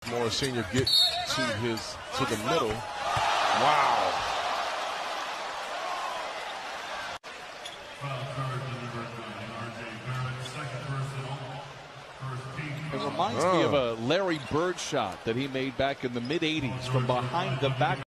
More senior get to the middle. Wow. It reminds me of a Larry Bird shot that he made back in the mid-'80s from behind the back.